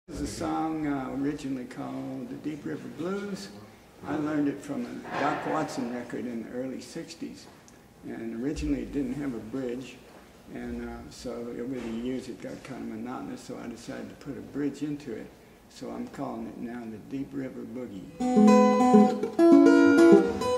It's a song originally called the Deep River Blues. I learned it from a Doc Watson record in the early 60s. And originally it didn't have a bridge. And so over the years it got kind of monotonous, so I decided to put a bridge into it. So I'm calling it now the Deep River Boogie.